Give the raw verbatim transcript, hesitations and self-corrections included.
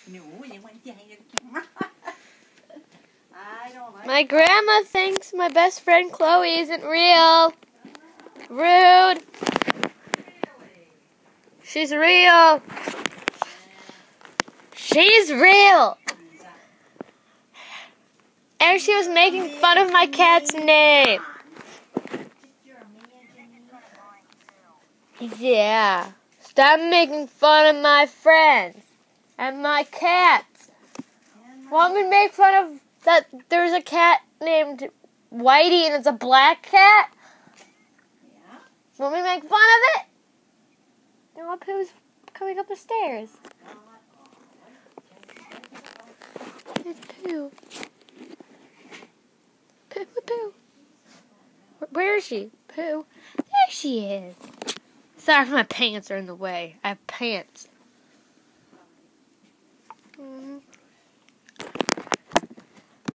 My grandma thinks my best friend Chloe isn't real. Rude. She's real. She's real. And she was making fun of my cat's name. Yeah. Stop making fun of my friends and my cats. Want me to make fun of that there's a cat named Whitey and it's a black cat? Yeah. Want me to make fun of it? No, look who's coming up the stairs. It's Pooh. Pooh, Pooh, Pooh. Where is she? Pooh. There she is. Sorry if my pants are in the way. I have pants.